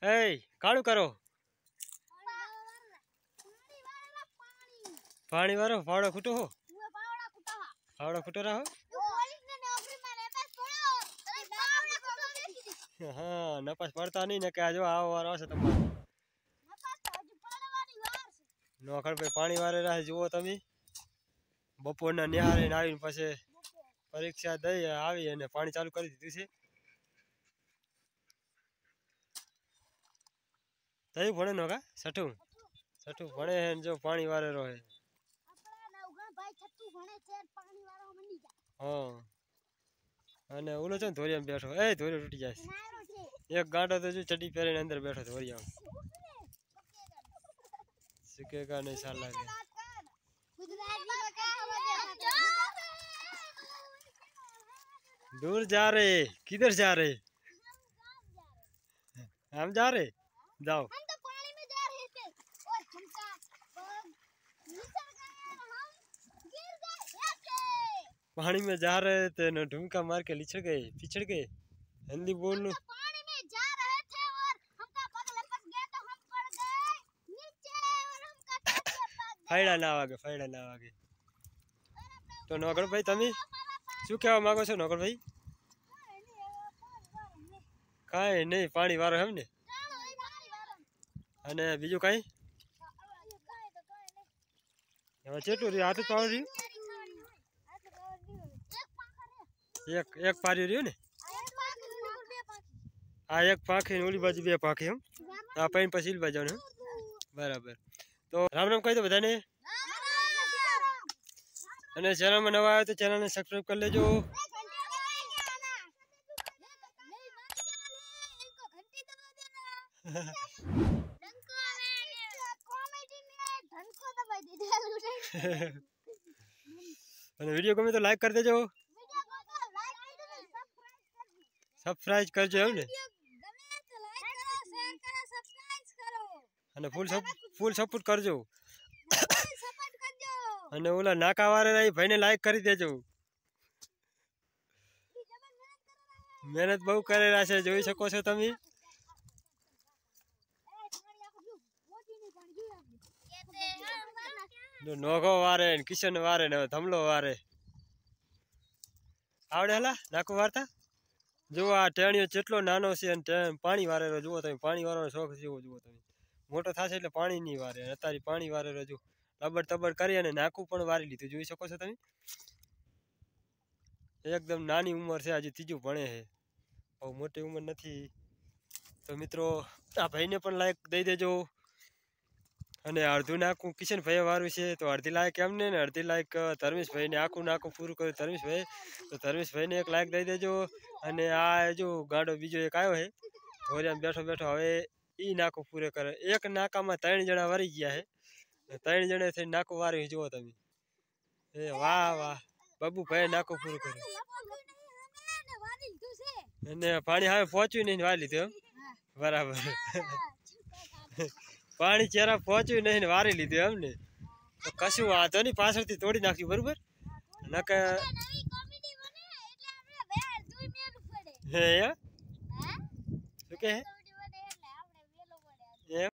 ए काळू करो पानी वारो फावड़ा फुटो हो फावड़ा फुटो रहो हाँ नपास पड़ता नहीं ने के जो आओ वारो छे तमारो नोखड़ पे पानी वारे रहे जुओ तमी बपोरना निहारे आवीने पछी परीक्षा दई आवी अने पानी चालू करी दीधुं छे तई भणे नोका छठू छठू भणे है जो पानी वारे रहे हाँ अने ओलो चो धोरिया में बैठो ए धोरियो टूटी जाए एक गांडो तो जो चड्डी पहरीने अंदर बैठो धोरिया में सिकेगा नहीं साल लागे दूर जा रहे किधर जा रहे हम जा रहे जाओ पानी में जा रहे थे न ढूंढका मार के लिछड़ गए पिछड़ गए हिंदी बोल लो पानी में जा रहे थे और हमका पग लपक गया तो हम पड़ गए नीचे और हमका फायड़ा ना आगे तो नौकर भाई तमी शू कहवा मांगो छो नौकर भाई काई नहीं पानी वारो हम ने अने बीजू काई चेटू री हाथ पाव री एक पारी रही ने आ एक पाखी ओली बाजू बे पाखी हम आ पैन पसील बाजू ने बराबर तो राम राम कही दो बधाने अने चैनल में नवा आए तो चैनल ने सब्सक्राइब कर लेजो अने वीडियो गमे तो लाइक कर देजो सब्सक्राइब करजो हमने अने फूल सपोर्ट करजो अने ओला नाका वारे रही भाई ने लाइक करी देजो मेहनत बहु करेला छे जोई सको छो तमी नोगो वारे किशन वारे ने धमलो वारे आवड़े हला नाको वारता जो आ टेणियो चेटलो नानो छे अने पानी वारे रो जुओ तमे पानी वारो शौक जेवो जुओ तमे मोटो थाशे એટલે पानी नहीं वारे अतारी पानी वारे रो जो लबड़ तबड़ करी अने नाकू पण वारी लीधुं जोई शको छो तमे एकदम नानी उमर छे आज तीजू भणे है बहु मोटी उमर नथी तो मित्रों आ भाई ने पण लाइक दई देजो अने अर्धु नाकू किशन भाई वारू छे तो अर्धी लाइक एमने ने अर्धी लाइक धर्मेश भाई ने आखू नाकू पूरू कर्यु धर्मेश भाई तो धर्मेश भाई ने एक लाइक दई देजो अने आ जो गाडो बीजो एक आयो है धोरिया में बैठो बैठो हवे ई नाकू पूरे करे एक नाका में 3 जणा वारी गया है 3 जणे थे नाकू वारी जो तमे ए वाह वाह बाबू भाई नाकू पूरू कर्यु अने पानी हावे पહોंच्યું नहीं वारी लीधो बराबर पानी चेहरा पहुंच्યું नहीं ने वारी लीधो हमने तो कशु वातो नहीं पाछळथी तोड़ी नाख्યું बरोबर नके हे या શું કે